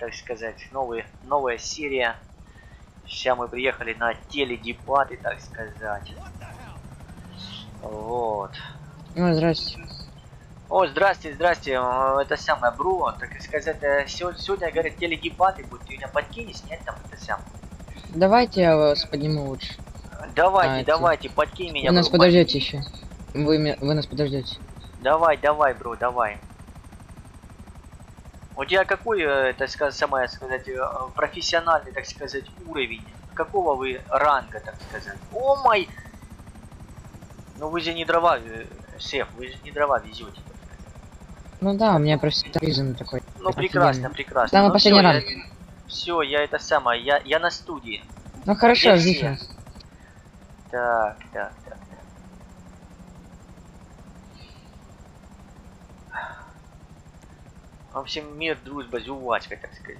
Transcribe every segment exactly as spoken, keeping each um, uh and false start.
так сказать, новый, новая серия. Сейчас мы приехали на теледебаты, так сказать. Вот. О, здрасте. О, здрасте, здрасте. Это самое, бро, так сказать, сегодня, говорят, теледебаты будут. Ты меня подкинешь, нет, там это самое? Давайте я вас подниму лучше. Давайте, А, давайте, подкинь меня, Вы нас бро, подождете подкинь. еще. Вы, вы нас подождете. Давай, давай, бро, давай. У тебя какой, так сказать, самое сказать, профессиональный, так сказать, уровень? Какого вы ранга, так сказать? О май! Ну вы же не дрова, шеф, вы же не дрова везете. Ну да, у меня профессионализм такой. Ну прекрасно, офигенный. прекрасно. Самый Ну, последний все, ранг. я, все, я это самое, я, я на студии. Ну хорошо, Где ждите. все? Так, так, так. В общем, мир, дружба, жвачка, так сказать.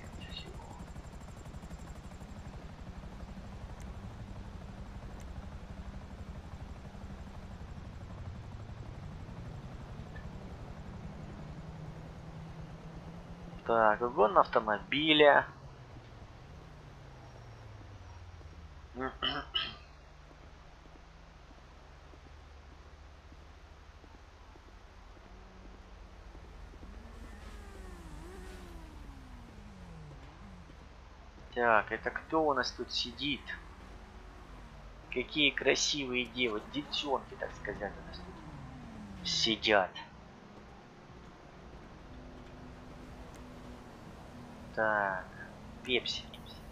Так, угон автомобиля. Так, это кто у нас тут сидит? Какие красивые девы, девчонки, так сказать, у нас тут сидят. Так, пепси.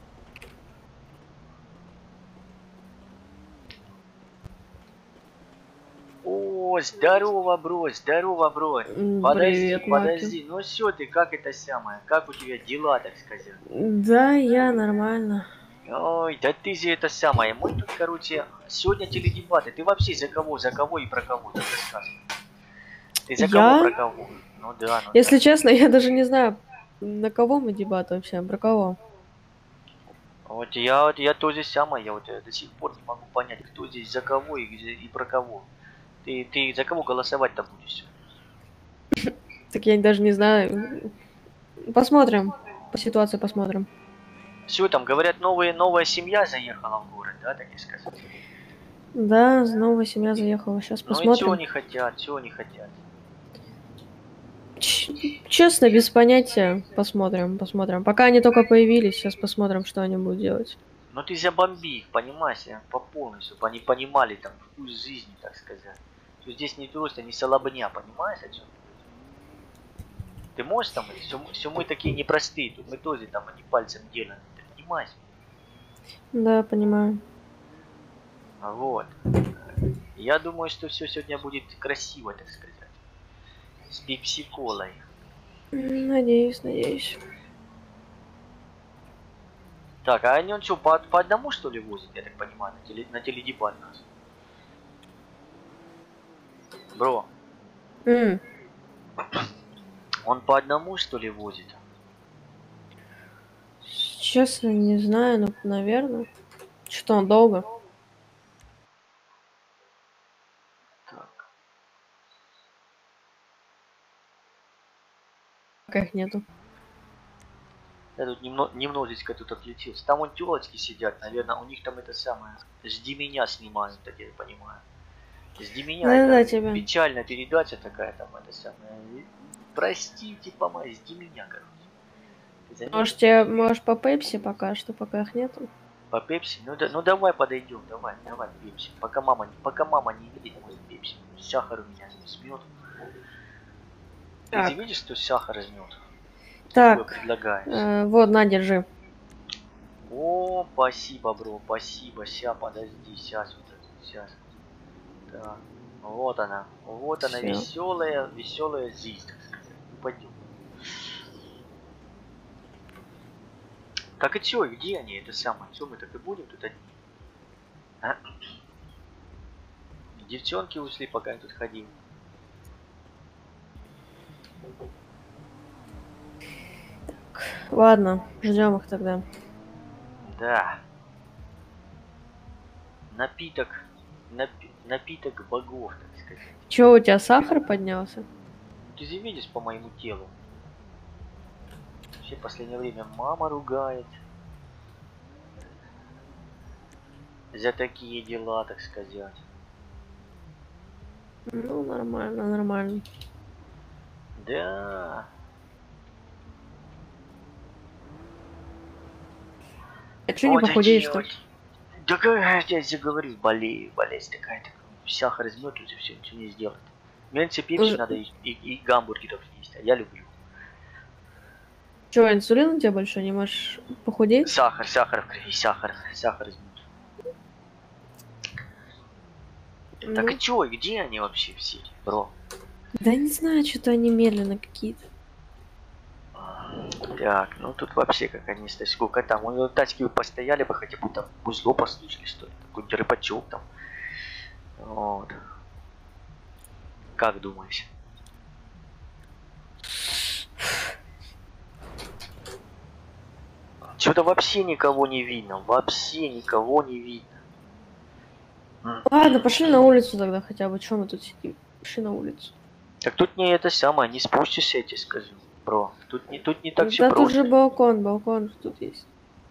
О, здорово, бро, здорово, бро. Подожди, Привет, подожди. Маки. Ну все ты, как это самое? Как у тебя дела, так сказать? Да, я нормально. Ой, да ты же это самое. Мы тут, короче, сегодня теледебаты. Ты вообще за кого, за кого и про кого тут рассказывай? Ты за Я? кого, про кого? Ну да, ну Если да. честно, я даже не знаю, на кого мы дебаты вообще, про кого. Вот я, вот я то же самое, я вот э, до сих пор не могу понять, кто здесь за кого и, где- и про кого. Ты, ты за кого голосовать-то будешь? Так я даже не знаю. Посмотрим. По ситуации посмотрим. Все, там говорят, новые, новая семья заехала в город, да, так и сказать. Да, новая семья заехала. Сейчас Ну и чего посмотрим. они хотят, чего они хотят? Ч- честно, без понятия. Посмотрим, посмотрим. Пока они только появились, сейчас посмотрим, что они будут делать. Ну ты забомби их, понимаешь, я, по полной, чтобы они понимали там вкус жизни, так сказать. Что здесь не просто не солобня, понимаешь, о чем? Ты можешь там, все, все мы такие непростые, тут мы тоже там, они пальцем делаем, ты понимаешь? Да, понимаю. Вот. Я думаю, что все сегодня будет красиво, так сказать. С пепси-колой. Надеюсь, надеюсь. Так, а они он что, по, по одному что ли возит, я так понимаю, на, теле, на теледебат нас? Бро, М, он по одному что ли возит? Честно, не знаю, но, наверное. Что, он долго? Так. Пока их нету. Я тут немно, немножечко тут отвлечился. Там вон телочки сидят, наверное, у них там это самое. Жди меня снимают, так я понимаю. Жди меня, Да-да-да, это тебя. печальная передача такая там, это самое. Простите, помой, жди меня, короче. Ты заметил? Может, тебе, может, по Пепси пока что, пока их нету? По пепси? Ну, да, ну давай подойдем, давай, давай пепси. Пока мама, пока мама не видит мой пепси. Сахар у меня смет. Ты Так. же видишь, что сахар жмет? Так, Предлагаешь. э, вот, на, держи. О, спасибо, бро, спасибо. Ща, подожди, сейчас, вот это, сейчас. Так, вот она, вот она, Всё. веселая, веселая жизнь, так сказать. Ну, пойдем. Так и чё, где они, это самое? Чё мы так и будем тут одни? А? Девчонки ушли, пока я тут ходил. Ладно, ждем их тогда. Да. Напиток, напи напиток богов, так сказать. Чё, у тебя сахар поднялся? Ты же видишь по моему телу? Вообще в последнее время мама ругает. За такие дела, так сказать. Ну, нормально, нормально. Да. А чё не Вот похудеешь-то? такие вот. Да как я тебе говорю, болею, болезнь такая, такая. Сахар измёт уже, все, ничего не сделать. Меньше пепси Уже- надо и, и, и гамбургеров есть, а я люблю. Чё, инсулин у тебя большой, не можешь похудеть? Сахар, сахар в крови, сахар, сахар измёт. Так Ну, и чё, и где они вообще все, бро? да не знаю, что-то они медленно какие-то. Так, ну тут вообще как они стоят, сколько там, у него тачки бы постояли бы, хотя бы там узло послушали, что ли, какой-нибудь рыбачок там. Вот. Как думаешь? Что-то вообще никого не видно, вообще никого не видно. М. Ладно, пошли на улицу тогда хотя бы. Чё мы тут сидим? Пошли на улицу. Так тут не это самое, не спустишься, я тебе скажу, бро. Тут не, тут не так все Да тут просто. же балкон, балкон же тут есть.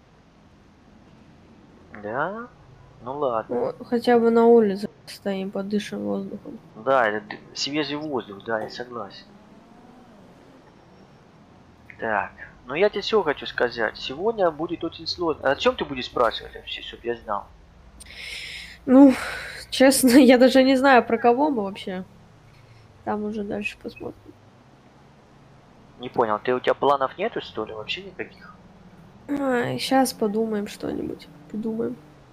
Да? Ну ладно. Ну, хотя бы на улице стоим, подышим воздухом. Да, это д- свежий воздух, да, я согласен. Так, ну я тебе все хочу сказать. Сегодня будет очень сложно. О чем ты будешь спрашивать вообще, чтобы я знал? Ну, честно, я даже не знаю, про кого мы вообще. Там уже дальше посмотрим. Не понял, ты у тебя планов нету, что ли, вообще никаких? Сейчас подумаем что-нибудь. Придумаем.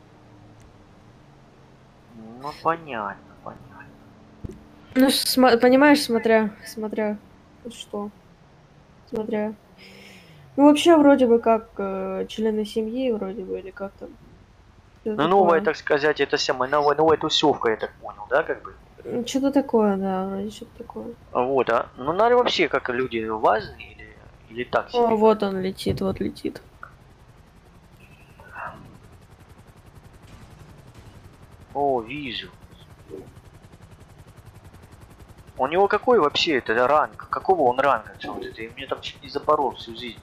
Ну понятно, понятно. Ну, сма- понимаешь, смотря, смотря что. Смотря. Ну, вообще, вроде бы как э, члены семьи, вроде бы, или как там. Ну новая, так сказать, это самая новая, новая тусовка, я так понял, да, как бы? Что-то такое, да, вроде что-то такое. Вот, а? Ну надо вообще, как люди важные или, или так себе? О, вот он летит, вот летит. О, вижу. У него какой вообще это ранг? Какого он ранга? Что вот это? И мне там чуть не запорол всю жизнь.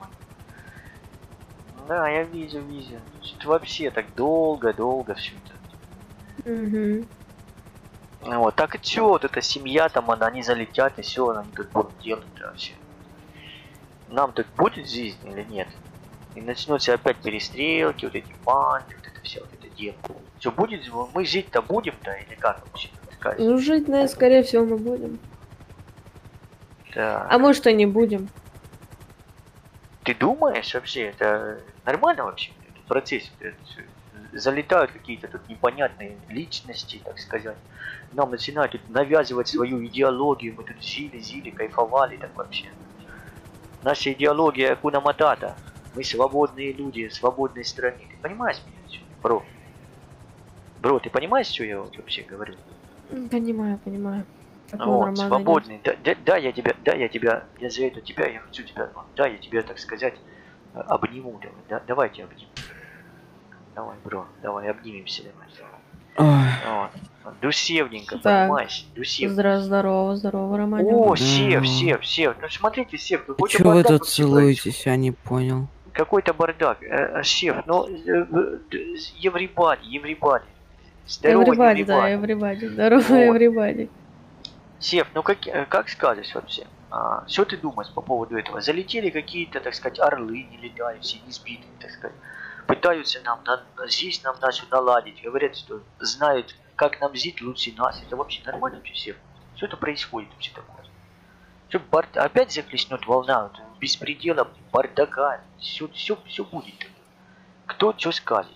Да, я вижу, вижу. Что-то вообще так долго-долго все это. Угу. Вот, так и чё, вот эта семья там, она, они залетят, и все, они тут будут делать вообще. Нам тут будет жизнь или нет? И начнутся опять перестрелки, вот эти банды, вот это все, вот это дело. Что будет, мы жить-то будем-то или как вообще? Такая- Ну, жить, наверное, скорее всего, мы будем. Да. А может, и не будем. Ты думаешь вообще, это нормально вообще этот процесс? Это всё? Залетают какие-то тут непонятные личности, так сказать. Нам начинают тут навязывать свою идеологию, мы тут жили, жили, кайфовали так вообще. Наша идеология Акуна Матата. Мы свободные люди в свободной стране. Ты понимаешь меня, бро? Бро, ты понимаешь, что я вот вообще говорю? М, Понимаю, понимаю. Такого Вот, нормально свободный. Да, да, да, я тебя, да, я тебя, я за это тебя, я хочу тебя, да, я тебя, так сказать, обниму. Давай, да, давай я тебя обниму. Давай, бро, давай обнимемся, давай. Вот. Душевненько, Так. понимаешь? нет. Душевненько. Здра- здорово, здорово, Романёк. О, Сев, Да. Сев, Сев. Ну смотрите, Сев, какой-то Чё вы бардак тут вообще целуетесь, я не понял. происходит. Какой-то бардак. Э, э, Сев, ну, everybody, everybody. Здорово, Everybody, да, everybody. everybody. Здорово, Вот. everybody. Сев, ну как, э, как скажешь вообще? А, что ты думаешь по поводу этого? Залетели какие-то, так сказать, орлы, не летающие, не сбитые, так сказать. Пытаются нам на, жизнь нам нашу наладить. Говорят, что знают, как нам жить лучше нас. Это вообще нормально вообще, Сев? Что это происходит вообще такое? Что бард... Опять захлестнет волна вот, беспредела, бардака. Все, все, все будет. Кто что скажет?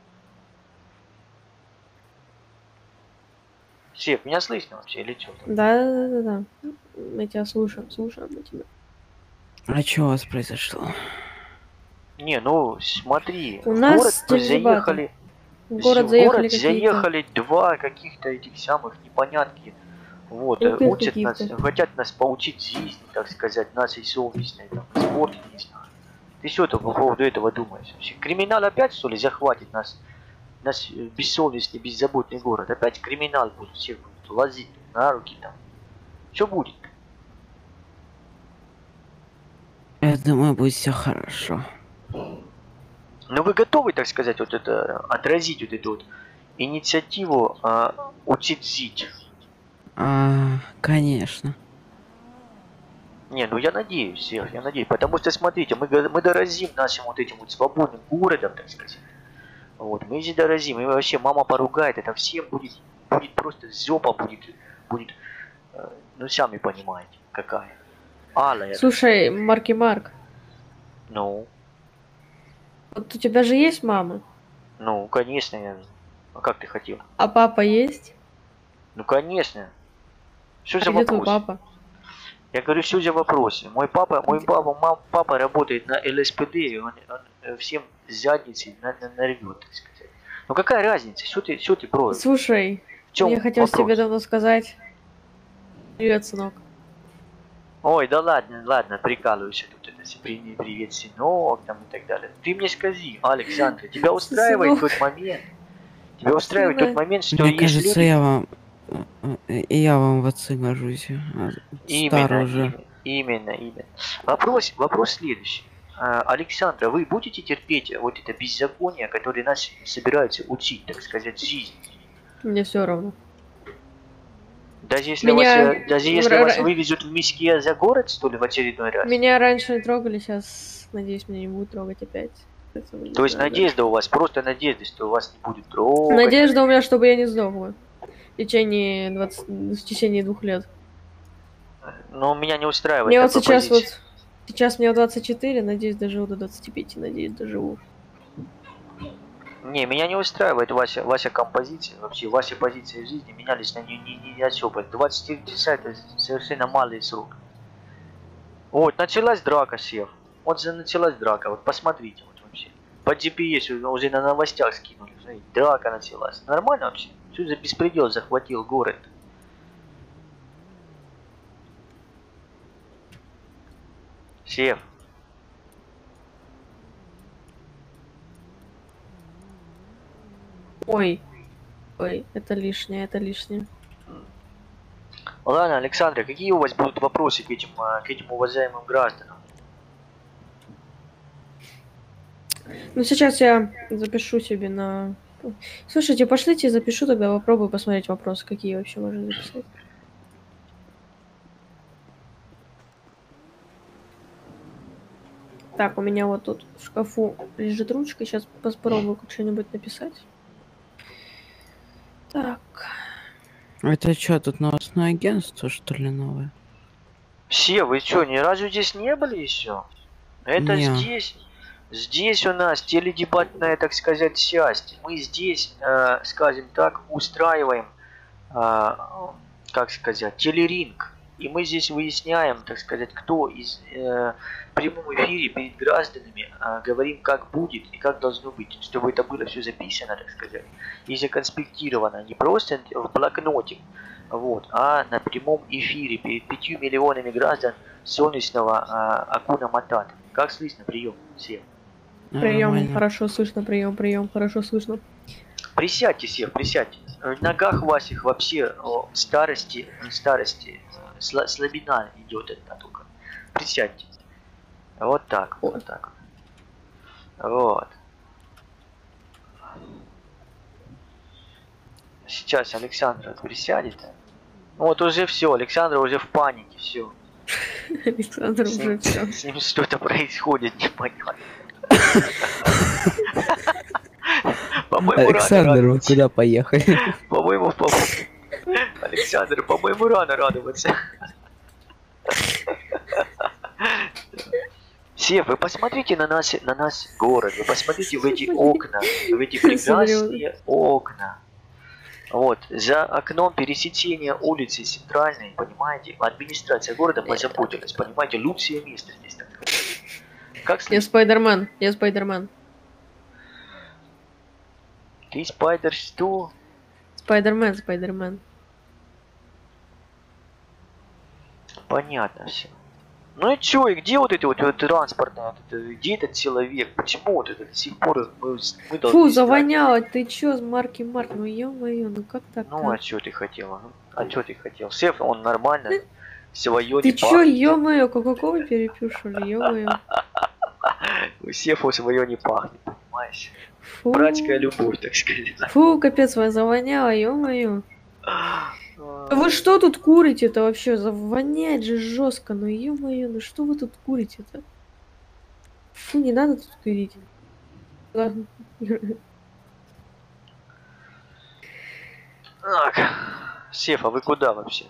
Сев, меня слышно вообще или что? Да, да, да, да. Мы тебя слушаем, слушаем мы тебя. А чё у вас произошло? Не, ну смотри, У в нас город мы теледебаты. заехали. В город в заехали город какие-то. заехали два каких-то этих самых непонятки. Вот, Опять э, учат нас, каких-то. хотят нас поучить жизни, так сказать, нашей совестной, там, спорт, не знаю. Ты что по поводу этого думаешь вообще? Криминал опять, что ли, захватит нас, наш э, бессовестный, беззаботный город? Опять криминал будет всех будет лазить на руки там. Что будет? Я думаю, будет все хорошо. Ну вы готовы, так сказать, вот это, отразить вот эту вот инициативу а, учить жить? А, конечно. Не, ну я надеюсь, Серж, я надеюсь. Потому что, смотрите, мы, го- мы дорозим нашим вот этим вот свободным городом, так сказать. Вот, мы здесь дорозим. И вообще мама поругает, это всем будет, будет просто жопа будет, будет, э, ну сами понимаете, какая. Алая. Слушай, Марки Марк, Ну, вот у тебя же есть мама? ну, конечно, я... А как ты хотел? А папа есть? Ну, конечно. Что за А где твой вопрос? папа? Я говорю, что за вопросы? Мой папа, мой папа, мам, папа работает на эл эс пэ дэ, и он, он э, всем задницей на, на, нарвет, так сказать. Ну какая разница? Что ты, что ты про? Слушай, В чем я хотел вопрос? тебе давно сказать. Привет, сынок. Ой, да ладно, ладно, прикалывайся тут это все, привет, привет, сынок, там и так далее. Ты мне скажи, Александр, тебя устраивает Сынок. тот момент? Тебя устраивает Сынок. тот момент, что Мне есть кажется, люди... я вам... э, э, И я вам в отцы гожусь. а, Стар Именно, уже. именно, именно, именно. Вопрос, вопрос следующий. А, Александра, вы будете терпеть вот это беззаконие, которое нас собираются учить, так сказать, жизни? Мне все равно. Даже если, Меня- вас, э, даже если ра- вас ра- вывезут в миске за город, что ли, в очередной раз? Меня раньше не трогали, сейчас, надеюсь, меня не будут трогать опять. Поэтому не То есть знаю надежда у вас, просто надежда, что вас не будет даже. трогать. Надежда у меня, чтобы я не сдохла. В течение двадцати, в течение двух лет. Но меня не устраивает Мне вот такой сейчас позиции. вот... Сейчас мне двадцать четыре, надеюсь, доживу до двадцати пяти, надеюсь, доживу. Не, меня не устраивает ваша, ваша композиция, вообще ваши позиции в жизни меня лично не, не, не особо. двадцать четыре часа это совершенно малый срок. Вот, началась драка, Сев. Вот же началась драка, вот посмотрите, вот вообще. По джи пи эс уже на новостях скинули, смотрите, драка началась. Нормально вообще? Что за беспредел захватил город? Сев. Ой. Ой, это лишнее, это лишнее. Ладно, Александра, какие у вас будут вопросы к этим, а, к этим уважаемым гражданам? Ну, сейчас я запишу себе на... Слушайте, пошлите, запишу тогда, попробую посмотреть вопросы, какие вообще можно записать. Так, у меня вот тут в шкафу лежит ручка, сейчас попробую что-нибудь написать. Так. Это что, тут новостное агентство, что ли, новое? Все, вы что, ни разу здесь не были еще? Это Не. здесь. Здесь у нас теледебатная, так сказать, часть. Мы здесь, э, скажем так, устраиваем, э, как сказать, телеринг. И мы здесь выясняем, так сказать, кто из э, в прямом эфире перед гражданами э, говорим, как будет и как должно быть, чтобы это было все записано, так сказать, и законспектировано, не просто в блокноте, вот, а на прямом эфире перед пятью миллионами граждан солнечного э, Акуна Матата. Как слышно, прием всем. Прием, Нормально. хорошо слышно, прием, прием, хорошо слышно. Присядьте, Сев, присядьте. В ногах ваших вообще о, старости, старости, э, сла- слабина идет одна только. Присядьте. Вот так, вот так. Вот. Сейчас Александра присядет. Вот уже все, Александра уже в панике, все. Александр С уже ним, все. с ним что-то происходит, непонятно. По-моему, рано Александр, вы радоваться. куда поехали? По-моему, по Александр, по-моему, рано радоваться. Сев, вы посмотрите на нас, на нас город, вы посмотрите в эти окна, в эти прекрасные окна. Вот, за окном пересечения улицы Центральной, понимаете, администрация города позаботилась, понимаете, лучшее место здесь такое. Как Я слышно? Спайдермен, я Спайдермен. Ты Спайдер что? Спайдермен, Спайдермен. Понятно все. Ну и чё, и где вот эти вот, вот транспортные, вот это, где этот человек? Почему вот это до сих пор мы, мы должны Фу, искать? завоняло, ты чё, Марки Марк, ну ё-моё, ну как так? Ну а чё ты хотела? Ну, а чё ты хотел? Сев, он нормально. свое Ты не чё, пахнет. ё-моё, кока-колу перепью, что ли, ё-моё? У Сефа свое не пахнет, понимаешь? Фу. Братская любовь, так сказать. Фу, капец, вы завоняло, ё-моё. А, Вы что тут курите-то вообще? Завоняет же жестко, ну ё-моё, ну что вы тут курите-то? Фу, не надо тут курить. Ладно. Так, Сеф, а вы куда вообще?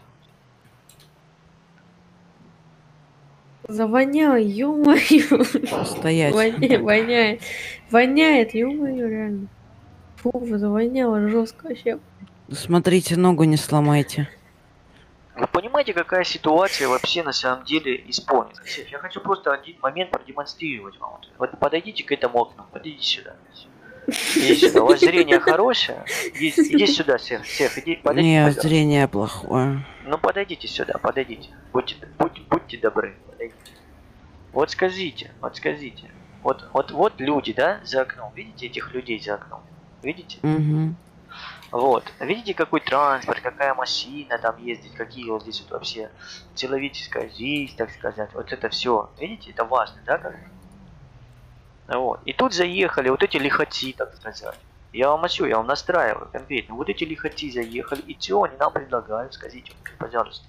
Завоняло, ё-моё. Стоять. Воняет, воняет. Воняет, ё-моё, реально. Фу, завоняло жестко вообще. Смотрите, ногу не сломайте. Вы понимаете, какая ситуация вообще на самом деле исполнена? Сеф, я хочу просто один момент продемонстрировать вам. Вот, вот подойдите к этому окну, подойдите сюда. Иди сюда, у вас зрение хорошее? Иди, иди сюда, Сеф, Сеф, иди, подойди, Не, пожалуйста. зрение плохое. Ну подойдите сюда, подойдите. Будьте, будь, будьте добры, подойдите. Вот скажите, вот скажите. Вот, вот, вот люди, да, за окном. Видите этих людей за окном? Видите? Угу. Вот. Видите, какой транспорт, какая машина там ездит, какие вот здесь вот вообще человеческая жизнь, так сказать. Вот это все. Видите, это важно, да, как? Вот. И тут заехали вот эти лихачи, так сказать. Я вам очу, я вам настраиваю конкретно. Вот эти лихачи заехали, и что они нам предлагают? Скажите, пожалуйста.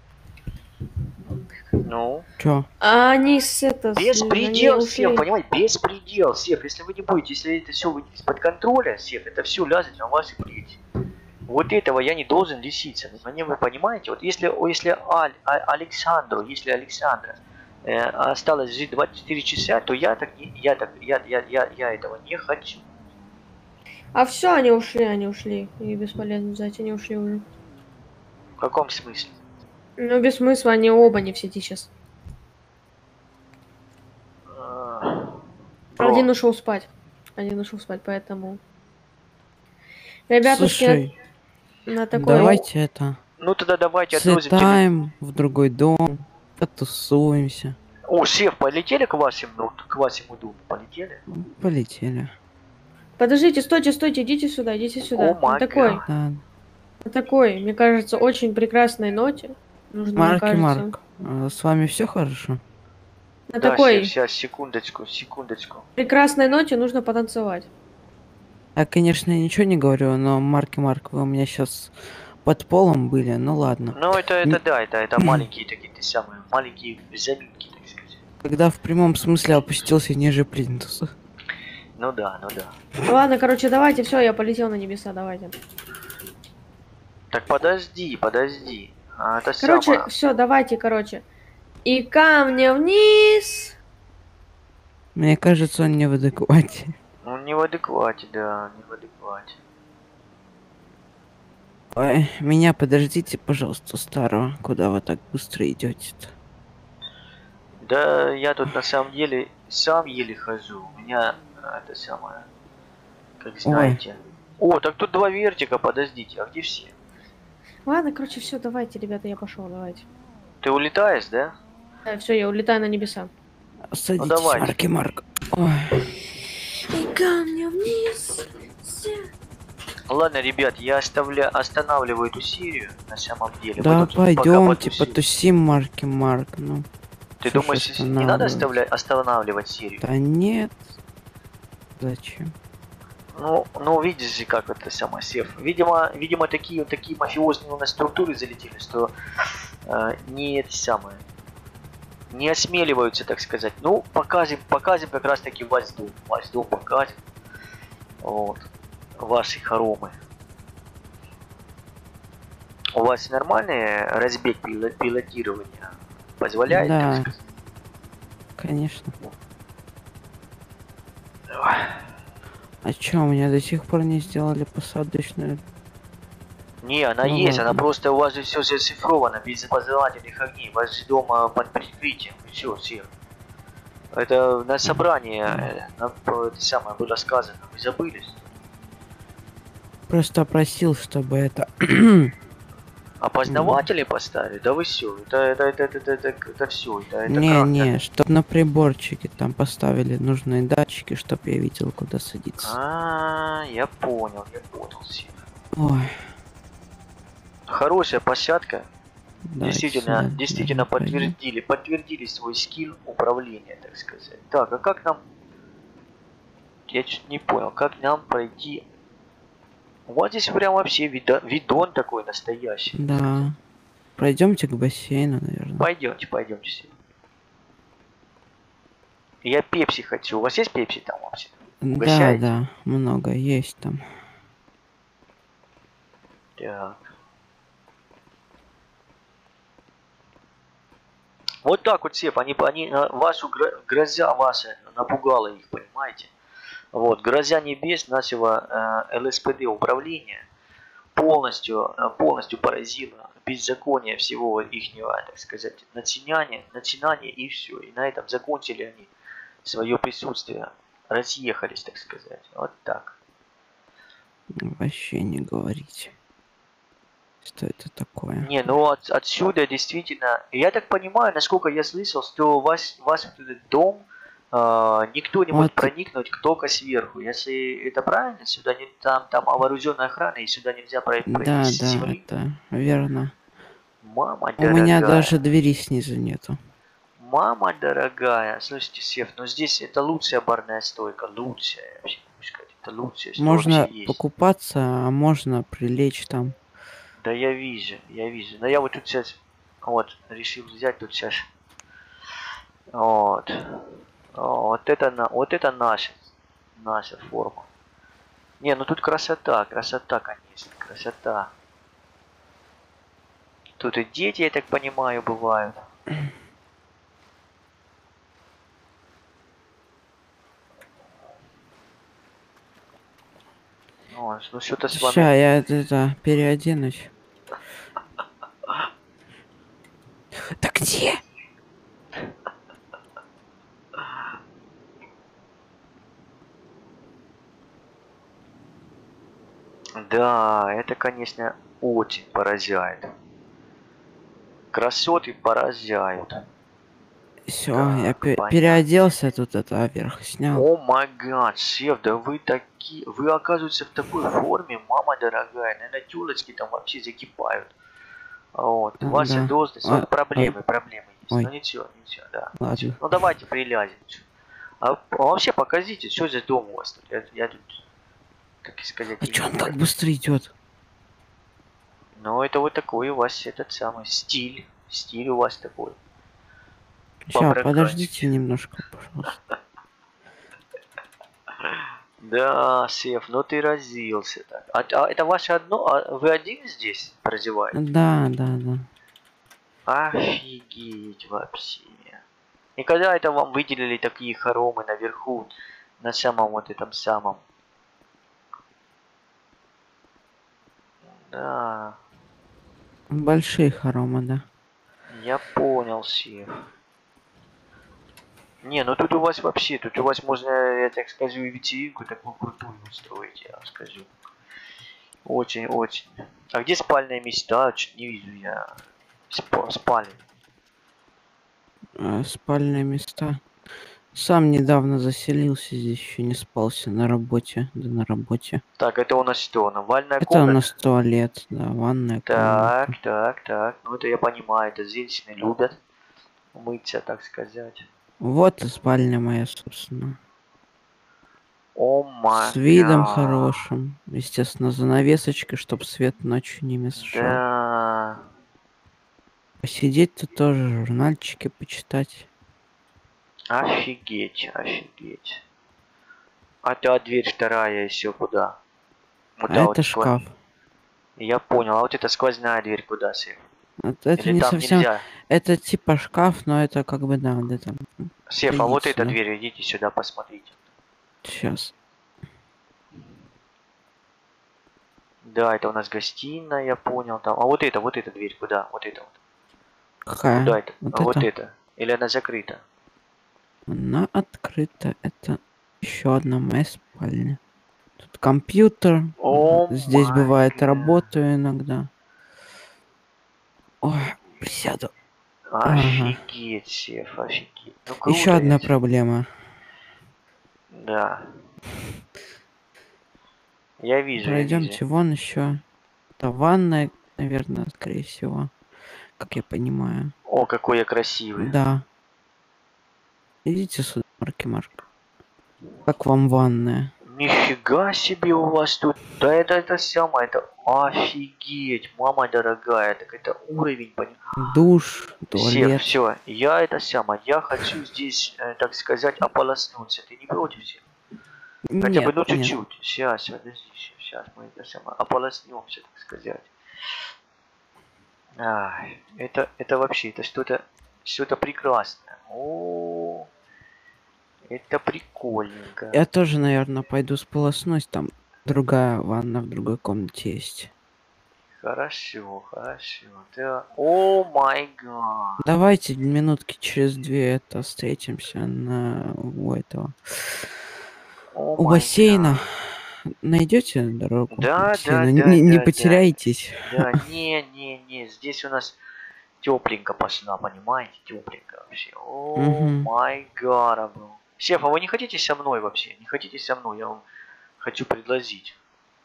Ну? Чё? А они с это... с- Беспредел, они Сев, ушли. понимаете? Беспредел, Сев. Если вы не будете, если это все выйдет из-под контроля, Сев, это все ляжет на ваши плечи. Вот этого я не должен лишиться. Мне вы понимаете? Вот если, о, если Аль, а, Александру, если Александра э, осталось жить двадцать четыре часа, то я так не, я так, я, я, я, я этого не хочу. А все, они ушли, они ушли. И бесполезно ждать, они ушли уже. В каком смысле? Ну, без смысла, они оба не в сети сейчас. Э, бро, Один ушел спать. Один ушел спать, поэтому... Ребятушки, Слушай, на такой... давайте это... Ну тогда давайте отгрузим телефон. Слетаем в другой дом, потусуемся. О, Сев, полетели к вашему, к вашему дому? Полетели? Полетели. Подождите, стойте, стойте, идите сюда, идите сюда. О, На май такой, гад. Да. на такой, мне кажется, очень прекрасной ноте. Нужно, мне Марки, кажется, Марк, а с вами все хорошо? на Да, такой Сев, сейчас, секундочку, секундочку. прекрасной ноте нужно потанцевать. Я, конечно, ничего не говорю, но Марки, Марк, вы у меня сейчас под полом были, ну ладно. Ну это, это Не- да, это, это маленькие такие, ты самые, маленькие заминки, так сказать. Когда в прямом смысле опустился ниже плинтуса. Ну да, ну да. Ладно, короче, давайте, все, я полетел на небеса, давайте. Так подожди, подожди. А, это Короче, самое. все, давайте, короче. И камня вниз. Мне кажется, он не в адеквате. Ну не в адеквате, да, не в адеквате. Ой, меня подождите, пожалуйста, старого. Куда вы так быстро идете-то? Да, я тут на самом деле сам еле хожу. У меня а, это самое, как знаете. О, так тут два вертика, подождите, а где все? Ладно, короче, все, давайте, ребята, я пошел, давайте. Ты улетаешь, да? Все, я улетаю на небеса. Садитесь, давайте. Марки, Марк. Ой. И камня вниз. Ладно, ребят, я оставля... останавливаю эту серию на самом деле. Да, Вы тут пока пойдемте, потусите. потусим, Марки, Марк. Ну, Ты что ж думаешь, не надо оставлять, останавливать серию? да нет. Зачем? Ну, ну видишь же, как это самое, Сев. Видимо, видимо, такие такие мафиозные у нас структуры залетели, что э, не это самое, не осмеливаются, так сказать. Ну, покажем, покажем как раз таки ваш дом, ваш дом покажем. Вот, ваши хоромы. У вас нормальный разбег пило- пилотирования позволяет, Да. так сказать? Конечно. Ой. А чё, у меня до сих пор не сделали посадочную? Не, она Ну есть, она ладно. просто у вас же все зашифровано, без опознавательных огней, у вас же дома под прикрытием, все, все. Это на собрании, э, нам про это самое было сказано, вы забыли? Просто просил, чтобы это... Опознаватели поставили? Да вы все, это, это, это, это, это, это, это все, это, это Не, крах, не, да. чтоб на приборчике там поставили нужные датчики, чтоб я видел, куда садиться. А, я понял, я понял, все. Ой, Хорошая площадка, Давайте Действительно, сюда, действительно наверное, пройдем. подтвердили, подтвердили свой скилл управления, так сказать. Так, а как нам... Я чуть не понял, как нам пройти... Вот здесь прям вообще вида... видон такой настоящий. так сказать. Да. Пройдемте к бассейну, наверное. Пойдемте, пойдемте. все. Я пепси хочу. У вас есть пепси там вообще? Да, Угощаете? да, много есть там. Так. Вот так вот, Сев, они, они э, вашу гро- грозя ваша напугала их, понимаете? Вот, грозя небес нашего э, ЛСПД управления полностью, э, полностью поразила беззаконие всего ихнего, так сказать, начинания, начинания и все. И на этом закончили они свое присутствие. Разъехались, так сказать. Вот так. Вообще не говорите. Что это такое? Не, ну от, отсюда действительно, я так понимаю, насколько я слышал, что у вас, у вас вот этот дом э, никто не может Вот. проникнуть только сверху. Если это правильно, сюда не, там, там вооруженная охрана, и сюда нельзя про- пройти Да, с да, земли. это верно. Мама У меня дорогая, даже двери снизу нету. мама дорогая, слушайте, Сев, но здесь это лучшая барная стойка, лучшая, вообще, могу сказать, это лучшее, что Можно вообще есть. покупаться, а можно прилечь там. Да я вижу, я вижу. Но я вот тут сейчас, вот, решил взять тут сейчас. Вот. О, вот это на, вот это наша, наша форма. Не, ну тут красота, красота, конечно, красота. Тут и дети, я так понимаю, бывают. О, ну что-то с Ща, вами. я это переоденусь. Да где? Да, это, конечно, очень поражает. Красоты поражают. Все, Так, я пе- понятно. переоделся, тут это верх снял. О май гад, шеф, да вы такие, вы оказываете в такой форме, мама дорогая, наверное, тёлочки там вообще закипают. Вот, А, ваша да. должность, А, вот проблемы, проблемы есть, ой. ну ничего, ничего, да. Ладно. Ну давайте прилязем. А, а вообще покажите, что за дом у вас тут, я, я тут, как сказать, А и чё не он так вижу. быстро идет? Ну это вот такой у вас этот самый стиль, стиль у вас такой. Ща, Побраканчик. подождите немножко, пожалуйста. Да, Сев, ну ты разился так. А, а это ваше одно? А вы один здесь прозеваете? Да, да, да. Офигеть вообще. И когда это вам выделили такие хоромы наверху, на самом вот этом самом? Да, Большие хоромы, да. я понял, Сев. Не, ну тут у вас вообще, тут у вас можно, я так скажу, и вечеринку такую крутую устроить, я вам скажу. Очень-очень. А где спальные места? Чуть не вижу я. Спа- спальни. А, спальные места. Сам недавно заселился, здесь еще не спался на работе. Да на работе. Так, это у нас что? Навальная Это у комната? нас туалет, да, ванная Так, комната. так, так. Ну это я понимаю, это женщины любят мыться, так сказать. Вот и спальня моя, собственно. О май С видом гад. хорошим. Естественно, занавесочкой, чтобы свет ночью не мешал. Да. Посидеть тут тоже, журнальчики почитать. Офигеть, офигеть. А та дверь вторая еще куда? Вот А та это вот сквоз- шкаф. Я понял, а вот эта сквозная дверь куда, Сев? Это, это Или не там совсем... нельзя? Это типа шкаф, но это как бы, да, да, там. Сев, а вот Идите эта сюда. дверь, идите сюда, посмотрите. Сейчас. Да, это у нас гостиная, я понял. Там. А вот это, вот эта дверь, куда? Вот это вот. Какая? Куда это? Вот А вот это. это. Или она закрыта? Она открыта. Это еще одна моя спальня. Тут компьютер. О Здесь май бывает гад. работаю иногда. Ой, присяду. Ага. Офигеть, Сев, офигеть. Ну круто. Еще одна ведь. проблема. Да. Я вижу, я Пройдемте вижу. вон еще. Это ванная, наверное, скорее всего. как я понимаю. О, какой я красивый. Да. Идите сюда, Марки Марк. Как вам ванная? Нифига себе у вас тут. Да это это самое, это офигеть, мама дорогая, так это уровень, понимаешь? Душ, Сев, туалет. все, я это самое, я хочу здесь, э, так сказать, ополоснуться. Ты не против, Сев? Хотя бы, Нет, ну нет. чуть-чуть. Сейчас, подожди, сейчас мы это самое, ополоснемся, так сказать. Ай, это, это вообще, это что-то, что-то прекрасное. О, это прикольненько. Я тоже, наверное, пойду сполоснусь. Там другая ванна в другой комнате есть. Хорошо, хорошо. Да. О май гад. Давайте минутки через две это встретимся на у этого О у май бассейна. гад. Найдете дорогу к Да, да, бассейну? да, Не, не да, да. потеряйтесь. Да, не, не, не. Здесь у нас тепленько пошла, понимаете? Тепленько вообще. О Мгм. май гад, бро. Шеф, а вы не хотите со мной вообще? Не хотите со мной? Я вам хочу предложить.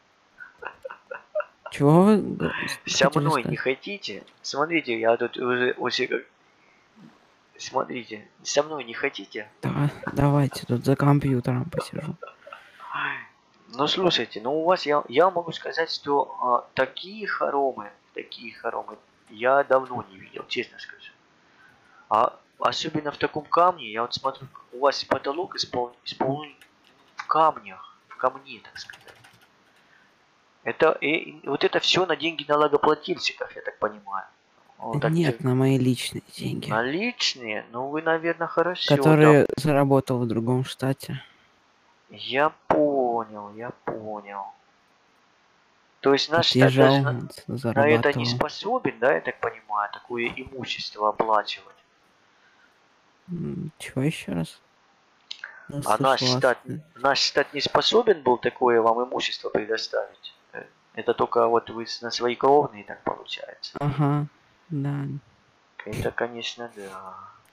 Чего вы г- Со хотели мной сказать? не хотите? Смотрите, я тут уже уже как... Смотрите, со мной не хотите? Да, давайте тут за компьютером посижу. Ну слушайте, ну у вас я, я могу сказать, что а, такие хоромы, такие хоромы я давно не видел, честно скажу. А особенно в таком камне, я вот смотрю, у вас потолок исполнен, исполнен в камнях, в камне, так сказать. Это и, и вот это все на деньги налогоплательщиков, я так понимаю. Вот так Нет, те- на мои личные деньги, наличные, ну вы, наверное, хорошо там. которые заработал в другом штате. Я понял, я понял. То есть наш штат Отъезжал, даже на, вот, на это не зарабатывал. способен, да, я так понимаю, такое имущество оплачивать. М, Чего еще раз? Не А наш услышал вас. штат, наш штат не способен был такое вам имущество предоставить. Э, Это только вот вы с- на свои кровные так получается. Ага, да. Это, конечно, да.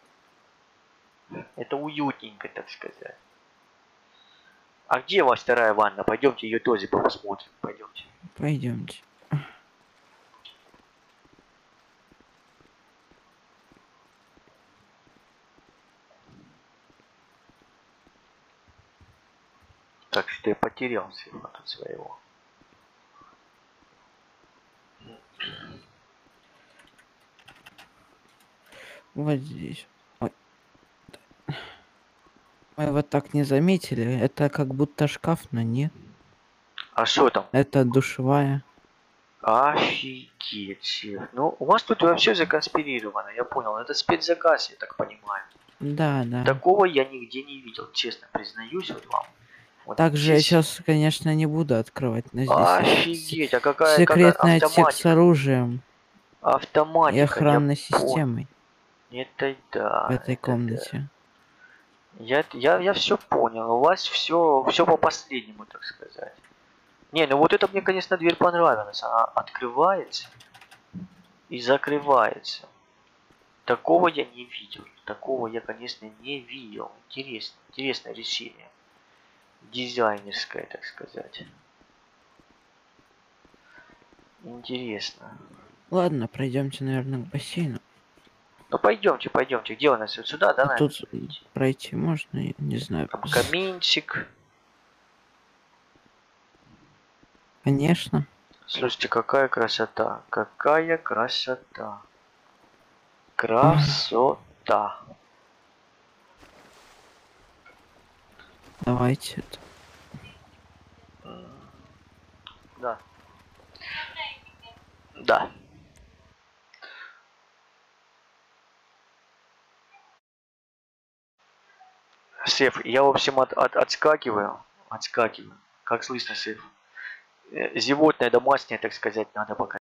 Это уютненько, так сказать. А где у вас вторая ванна? Пойдемте ее тоже посмотрим. Пойдемте. Пойдемте. Так что я потерял своего тут своего. Вот здесь. Ой. Мы вот так не заметили. Это как будто шкаф, но нет. А что там? Это душевая. Офигеть, шеф. Ну, у вас тут вообще законспирировано, я понял. Это спецзаказ, я так понимаю. Да, да. Такого я нигде не видел, честно признаюсь вот вам. Вот Также я здесь- сейчас, конечно, не буду открывать, но здесь Офигеть, а какая, секретный какая отсек с автоматика? оружием Автоматика, и я охранной понял. системой Это да. в этой это комнате. да. Я, я, я все понял. У вас все, все по последнему, так сказать. Не, ну вот это мне, конечно, дверь понравилась. Она открывается и закрывается. Такого я не видел. Такого я, конечно, не видел. Интересно, интересное решение. Дизайнерское, так сказать. Интересно. Ладно, пройдемте, наверное, к бассейну. Ну пойдемте, пойдемте. Где у нас? Вот сюда, да, А наверное? тут пройти можно, я не знаю. Там каминчик. Конечно. Слушайте, какая красота. Какая красота. Красота. Давайте это. Да. Да. Сев, я, в общем, от, от, отскакиваю. Отскакиваю. Как слышно, Сев? Э, Животное домашнее, так сказать, надо пока